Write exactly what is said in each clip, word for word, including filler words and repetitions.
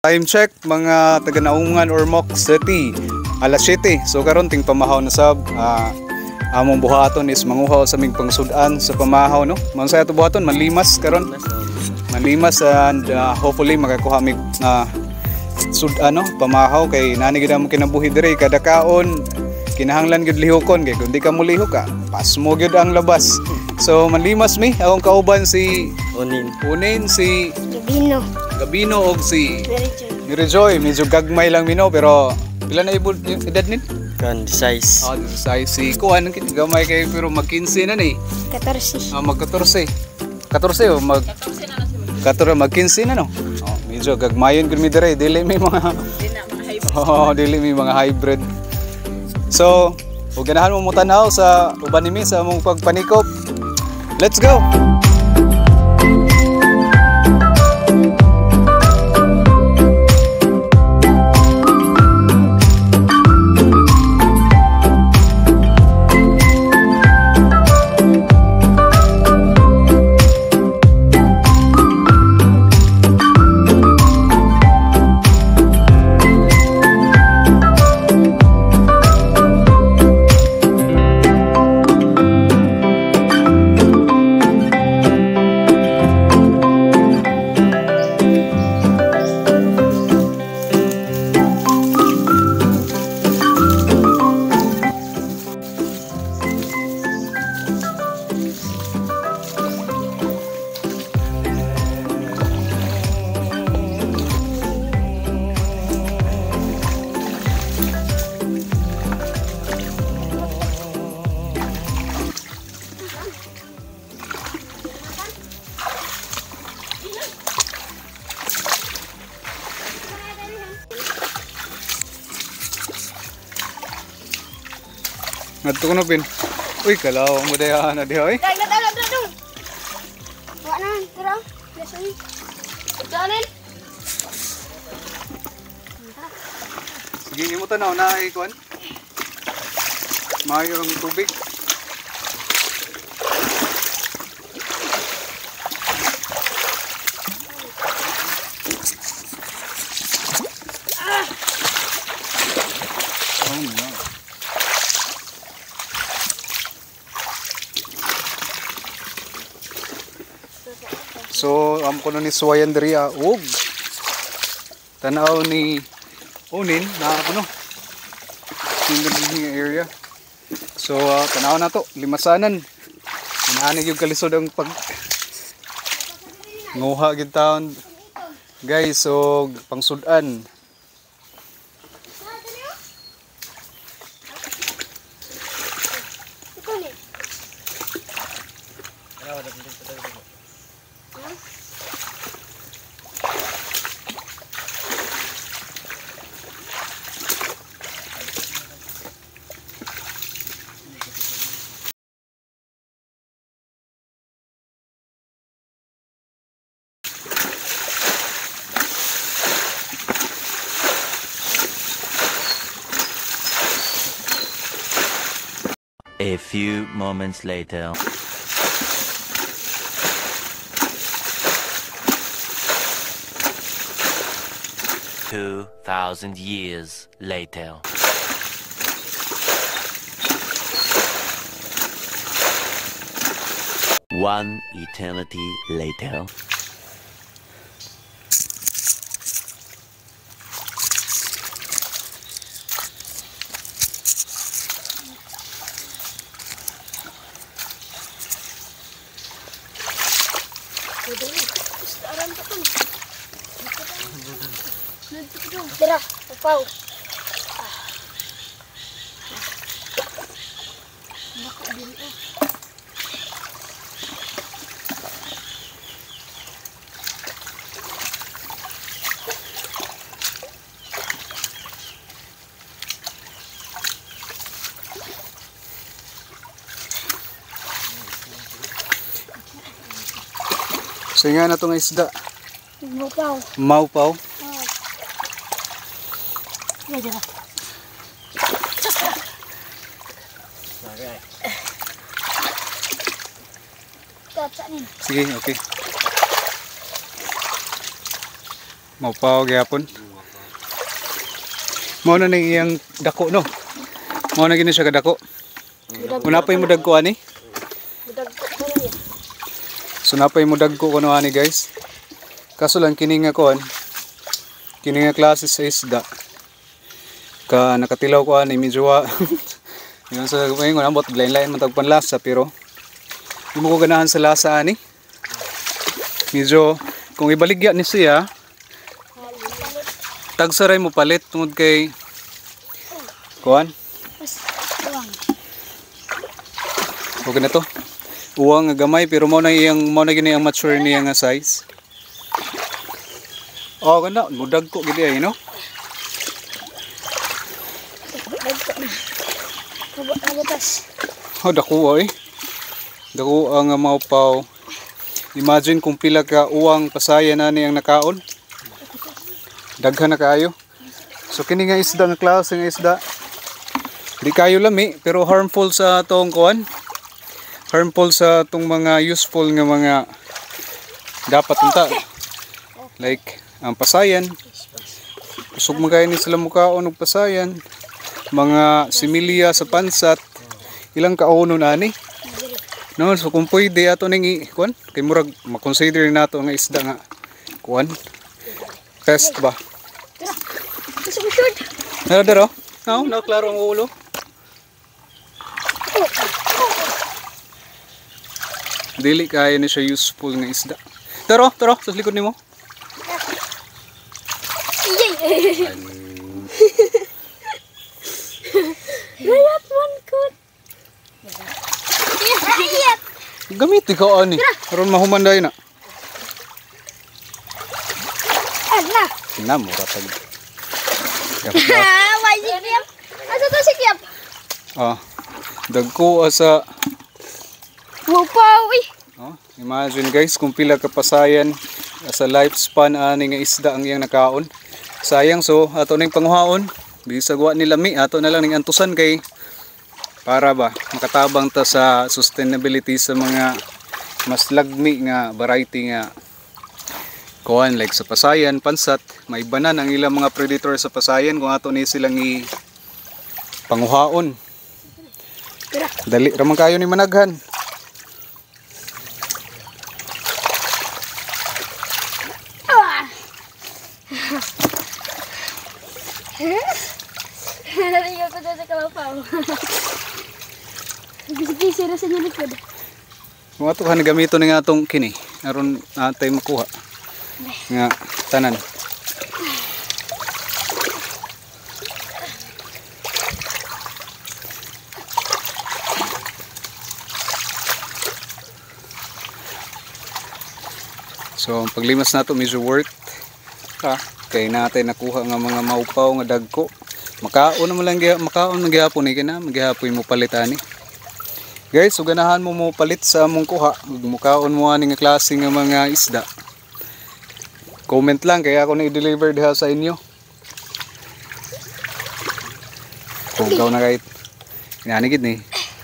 Time check mga taga Naungan Ormoc City alas siyete. So karon ting pamahaw na sab uh, among buhaton is manguhaw sa ming pangsudan sa pamahaw no. Man sa ato buhaton manlimas karon. Manlimas and uh, hopefully makakuha mig uh, sudan no pamahaw kay nani gid mo kinabuhi dire kada kaon kinahanglan gid lihokon kay kun di ka mo lihok ka pasmo gid ang labas. So manlimas mi akong kauban si Unin. Unin si Gabino. Gabino og si Mirijoy. Mirijoy, medyo gagmay lang mino pero pila na ibon edad nin? Kan size. Ah, oh, size si kuan gamay kay pero mag quince na ni. fourteen. Ah, mag fourteen. fourteen o mag fourteen na si fourteen mag quince na no. Oh, medyo gagmayon gud mi dire, dili may mga Oh, dili may mga hybrid. So, ug ganahan mo mo tanaw sa uban nimi sa among pagpanikop. Let's go. Ngadto ko na pin. Uy, kalaw mo dayahan na diha oy. Dai na dala dala. Wa na, tara. Lesson. Janin. Sige ni mo tanaw na ay kuan. Mayo ang tubig. Oh no. So, am ko ni suwayan diri ah, ug tanaw ni Unin na ano in area. So, uh, tanaw na to, limasanan. Inaani gyud kalisod ang pag nguha gyud taon. Guys, so pangsudan. A few moments later. Two thousand years later. One eternity later. Tara, upaw. So nga na to nga isda. Upaw. Maupaw. Ya jara. Sige, okay. Maupaw gyapon. Mao na ning iyang dako no. Mao na gini siya kadako. Una pa mo dagko ani. Budagko pa niya. So napay mo dagko kuno ani guys. Kaso lang kini nga kuan. Kini nga klase sa isda. Ka nakatilaw ko ani medyo wa. Yung sa ngayon ambot lain-lain man tag panlasa pero di mo ko ganahan sa lasa ani. Medyo kung ibaligya ni siya tagsaray mo palit tungod kay kuan. Uwang. Okay na to. Uwang nga gamay pero mo na iyang mo na gini ang mature niya nga size. Oh, ganda mudag ko gid ay no. Budagko na. Kabot na butas. Oh, dako ay. Dako ang maupaw. Imagine kung pila ka uwang pasayan na niyang nakaon. Daghan na kayo. So kini nga isda nga klase nga isda. Di kayo lami pero harmful sa atong kuan. Harmful sa atong mga useful nga mga dapat unta. Like ang pasayan. Usog man kayo ni sila mukaon og pasayan. Mga similya sa pansat. Ilang kauno na ni. No, so kung pwede ato ning kuan kay murag ma-consider nato nga isda nga kuan. Test ba? Gusto ko short. Nara daro? No, na klaro ang ulo. Dili kaya ni siya useful nga isda. Taro, taro, sa likod nimo. Yay! Layat man kot. Layat. Gamit ikaw ani. Karon mahumanday na. Ala. Na mura tag. Ah, why sikyap? Asa to sikyap? Ah. Dagko sa Mupaw eh. oh, imagine guys kung pila ka pasayan sa lifespan ani nga isda ang iyang nakaon. Sayang so ato ning panguhaon. Bisag wa nila mi ato na lang ning antusan kay para ba makatabang ta sa sustainability sa mga mas lagmi nga variety nga kuan like sa pasayan, pansat, maibanan ang ilang mga predator sa pasayan kung ato ni silang i panguhaon. Dali ramang kayo ni managhan. Nariyo ko sa kalapaw. Gisi-gisi na sa likod. Kung ato ka nagamito ni nga atong kini aron natay makuha nga tanan. So ang paglimas nato medyo worth ka kay natin nakuha nga mga maupaw nga dagko. Makaon naman lang makaon man gyapon ni kana magihapon mo palitani. Guys, so ganahan mo mo palit sa among kuha, mukaon mo ani nga klase nga mga isda. Comment lang kaya ako na i-deliver diha sa inyo. Kung ikaw na kahit inanigid ni.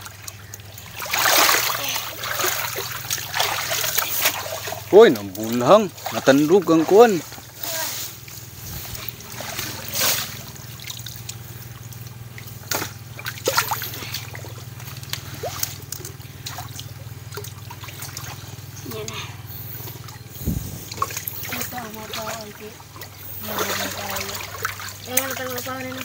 Uy, nambulhang, natandog ang kuwan. Ayan, matang mapaw na.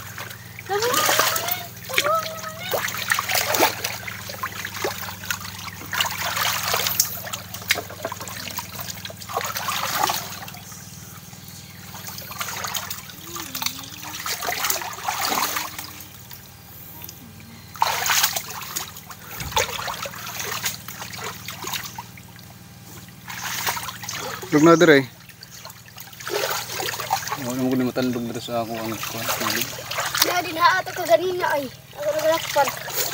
Lug na dire. Wala mo gud matandog dito sa ako ang kuwan. Na din ha ato ko ganina ay. Ako nagalakpan.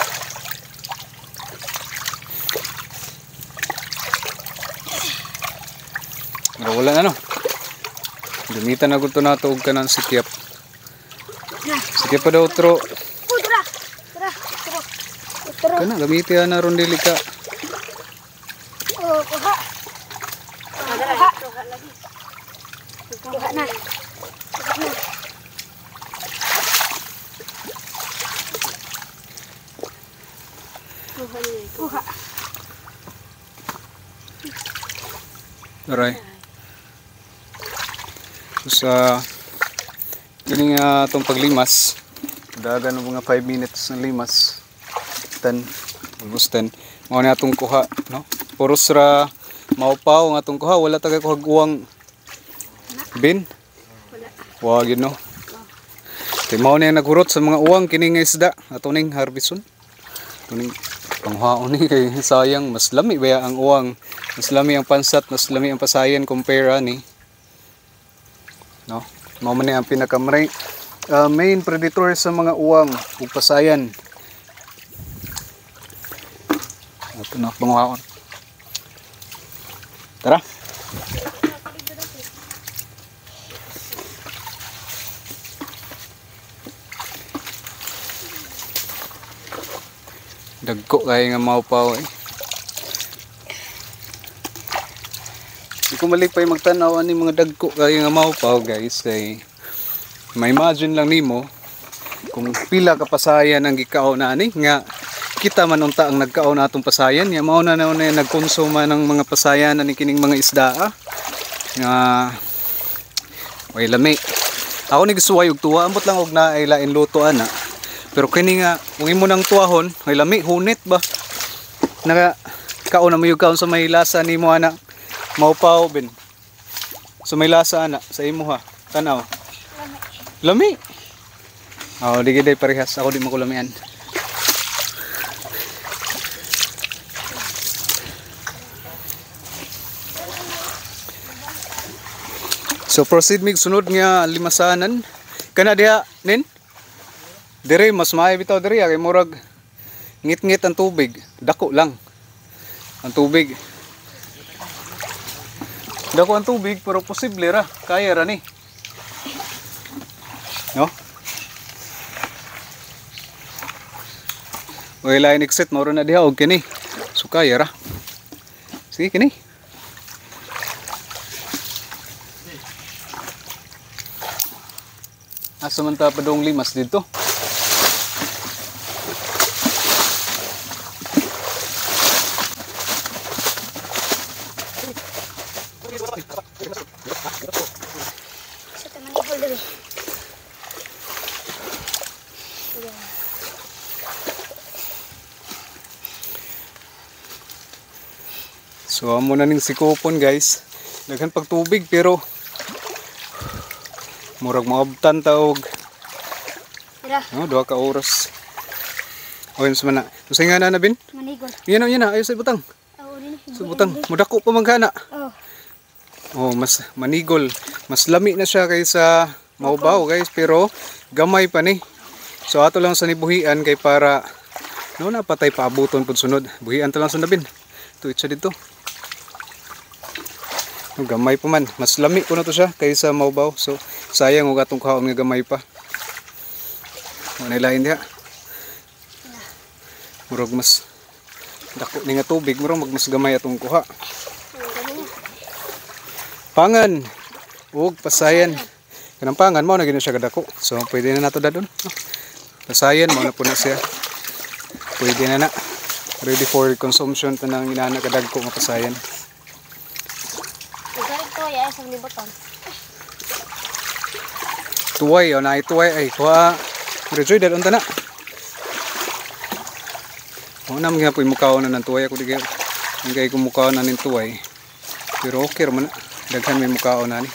Pero wala na no. Gamitan na gud to nato og kanang sikyap. Sikyap pa daw tro. Oh, tara. Tara. Tara. Tara. Kana gamitan na ron dili ka. Oh, kuha. Kuha. Kuha lagi. Kuha na. Kuha na. Kuha. Aray. So sa galing uh, itong paglimas, dagan ng mga five minutes ng limas, ten, almost ten. Mao na atong kuha, no? Puros ra maupaw nga atong kuha, wala tagay kuha uwang bin. Wa gyud no. Kay mao na naghurot sa mga uwang kini nga isda ato ning harbison. Tuning panghaon ni kay sayang, mas lami baya ang uwang, mas lami ang pansat, mas lami ang pasayan compare ani. No? Mao man ni ang pinaka uh, main predator sa mga uwang ug pasayan. Ato na panghaon. Tara. Dagko kaya nga maupaw eh. Di ko malipay magtanaw ani mga dagko kaya nga maupaw guys. Kay ma-imagine lang nimo kung pila ka pasayan ang gikaon na ani nga kita man unta ang nagkaon atong pasayan. Ya mao na na nagkonsuma ng mga pasayan ani kining mga isda ah. Nga way lami. Ako ni gisuway og tuwa ambot lang og na ay lain luto ana. Pero kini nga, kung imo nang tuwahon, ay lami, hunit ba? Naka, kaon na mo yung kaon sa may lasa ni mo anak. Maupaw, bin. So may lasa anak, sa imo ha. Tanaw. Lami. Lami? Oo, di giday parehas. Ako di mo ko lamian. So proceed mig sunod nga limasanan. Kana diha, nin? Dire mas maayo bitaw dire kay murag ngit-ngit ang tubig, dako lang ang tubig. Dako ang tubig pero posible ra, kaya ra ni. No? Oy lain exit mao na diha og kini. So kaya ra. Sige kini. Asa man ta padong limas dito? So amo na ning sikopon guys. Daghan pag tubig pero murag maabtan ta og no, duha ka oras. Oy mas mana. Usay nga na na bin? Manigol. Yan na yan na ayo sa butang. Oh, din. Sa butang, mudako pa magana. Oh. Oh, mas manigol. Mas lami na siya kaysa maubaw guys, pero gamay pa ni. So ato lang sa nibuhian kay para no na patay paabuton pud sunod. Buhian ta lang sa nabin. Tuit siya dito. Gamay pa man, mas lami ko na to siya kaysa maubaw. So sayang og atong kaon nga gamay pa. Ano lain diha? Murag mas dako ni nga tubig, murag mag mas gamay atong kuha. Pangan ug pasayan. Kanang pangan mao na gini siya kadako. So pwede na nato dadon. Oh, pasayan mao na po na siya. Pwede na na. Ready for consumption tanang inana kadagko nga pasayan. Ya, isang libutan. Tuway, o na tuway ay kuha. Rejoy dadon ta na. O na mga po mukaon na ng tuway ako di kay ngay ko mukaon na ning tuway. Pero okay ra man na. Daghan may mukaon na ni.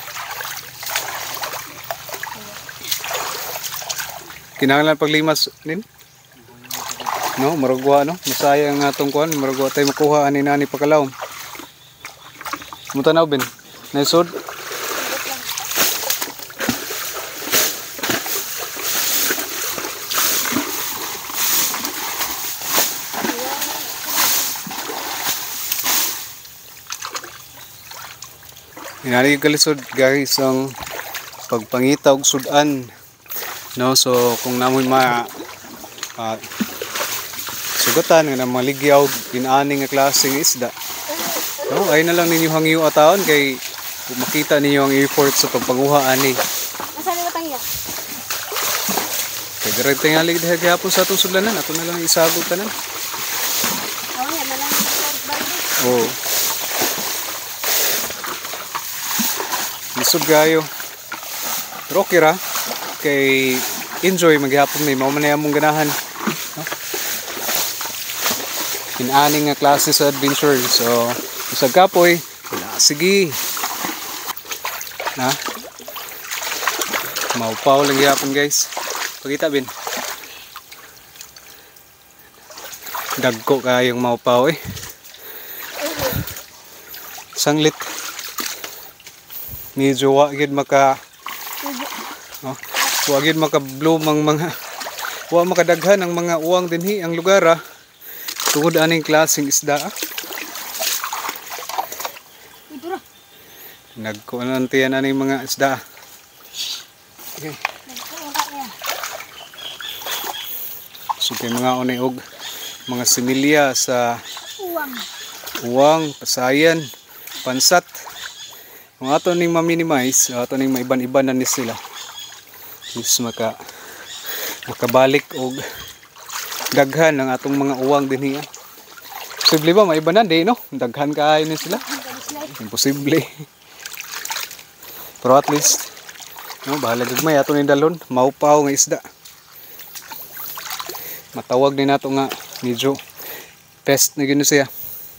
Kinahanglan paglimas nin. No, marugwa no. Masaya ang atong kuan, marugwa tay makuha ani nani pakalawom. Mutanaw ben. Naisod. Inari kalisod guys ang pagpangita og sudan. No, so kung namoy ma uh, sugatan nga maligyaw pinani nga klaseng isda. No, ay na lang ninyo hangyo ataon kay Kung makita niyo ang effort sa pagpanguha ani. Nasaan yung matangya? Kaya direct tingali dahil gihapon sa atong sudlanan. Ato na lang isagod tanan. Oo, yan na lang yung bardo. Oo. Lisod gayo. Pero okay ra. Kay enjoy maghapon may. Mao man na among ganahan. No? Inaning nga klase sa adventure. So, usag kapoy. Wala, sige. Na? Maupaw lang gihapon guys. Pagkita bin. Dagko kayong maupaw eh. Sanglit. Medyo wagid maka oh, wagid maka bloom ang mga wa makadaghan ang mga uwang dinhi ang lugar ah. Tungod aning klaseng isda ah. Nagkuanantiyan aning mga isda. Okay. So kay mga unay og mga similya sa Uwang. uwang, pasayan, pansat. Kung ato ning ma-minimize, ato ning maiban-ibanan ni sila. Is maka makabalik og daghan ang atong mga uwang dinhi. Posible ba maibanan di no? Daghan kaayo ni sila. Imposible. Pero at least no, bahala gagmay ato ning dalon, maupaw nga isda. Matawag din nato nga medyo pest na gino siya.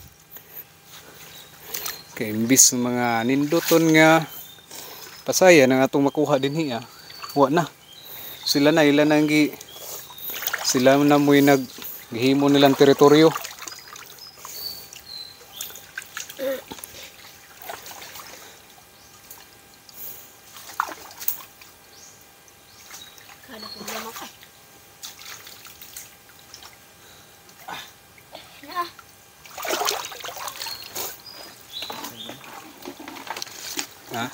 Kay imbis ng mga ninduton nga pasaya ang atong makuha dinhi ah. Wa na. Sila na ila nang gi sila na mo'y naghimo nilang teritoryo. Kada ko lamang ka. Ya. Ha?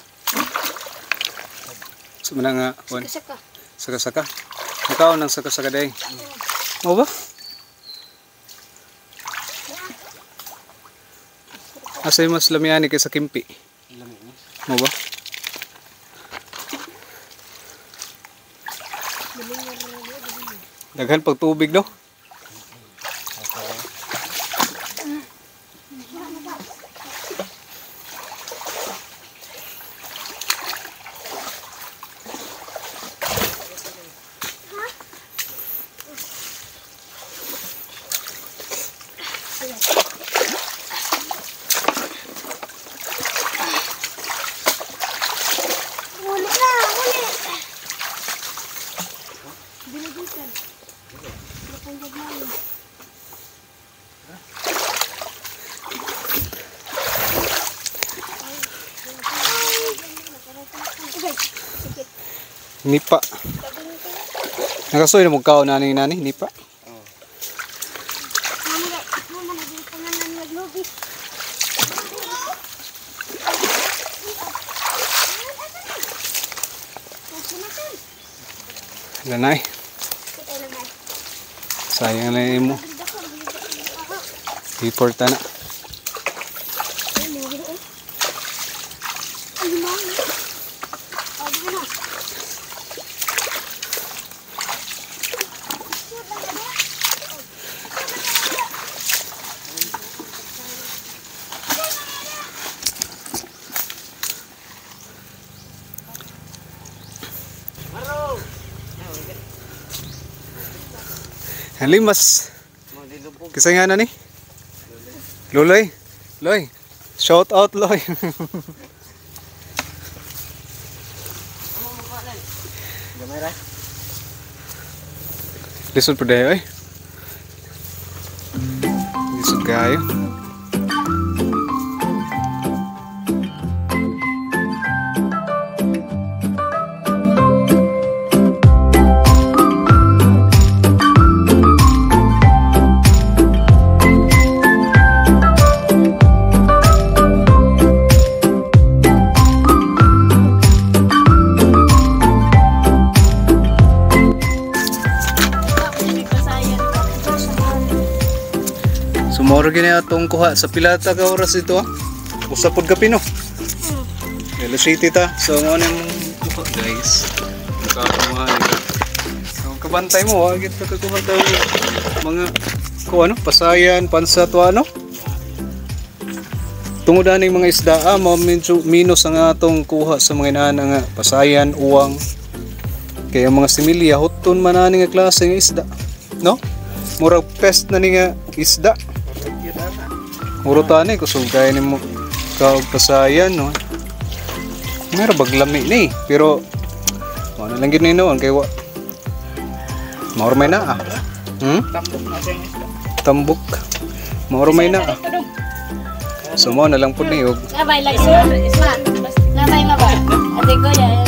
Sumana nga, wan. Saka. Saka-saka. Ikaw nang saka-saka day. Mo ba? Asay mas lamiani kay sa kimpi. Mo ba? Daghan pag tubig no? Huli na, huli. Binugutan. Napanggag namin. Nipa. Nakasoy na mong kao nani nani nipa. Mama, mama, nagpanganan naglubi. Lanay. Kita lang ay. Sayang na mo. Report na. Limas. Kisay nga na ni? Luloy. Loy. Shout out Loy. Lisod po dayo eh. Lisod kayo. Sumoro gini atong kuha sa pilata ka oras ito ah. Usa pod gabi no. Alas siyete ta. So mo na yung kuha guys. Nakakuha nila. So kabantay mo, wag ito kakubantay mo. Mga ko ano, pasayan, pansat o ano. Tungod aning mga isda, ah, mo medyo minus ang atong kuha sa mga inana nga pasayan, uwang. Kaya mga similya, huton man ani nga klase nga isda, no? Murag pest na ni nga isda. Muro tani kusog kaya nimo kaog pasayan, no? Meron baglami ni, pero mo na lang gid ni noon kay wa. Mauro may na. Ah. Hmm? Tambok na siya yung isda. Tambok. Mauro may na. Ah. So mo na lang pud ni og Labay lang sir. Isma. Labay nga ba? Ate ko yan.